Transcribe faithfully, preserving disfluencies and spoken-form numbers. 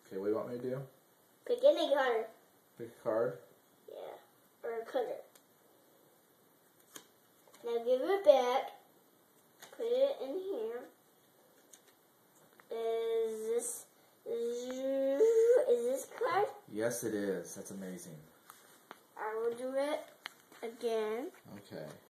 Okay, what do you want me to do? Pick any card. Pick a card? Yeah, or a cutter. Now give it back. Put it in here. Is this is this card? Yes, it is. That's amazing. I will do it again. Okay.